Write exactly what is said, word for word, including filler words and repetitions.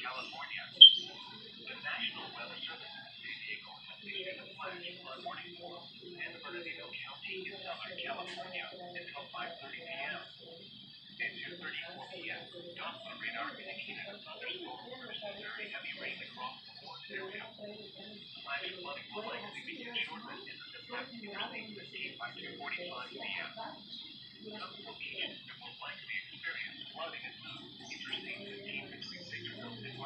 California. The National Weather Service in San Diego has issued a flash flood warning for San Bernardino County in Southern California until five thirty p m At two thirty-four p m, Doppler radar indicated a thunderstorm force and very heavy rain across the forest area. Flash flooding will likely begin shortly in the Pacific Interstate fifteen by two forty-five p m Some locations that will likely experience flooding include Interstate fifteen between Bakersfield and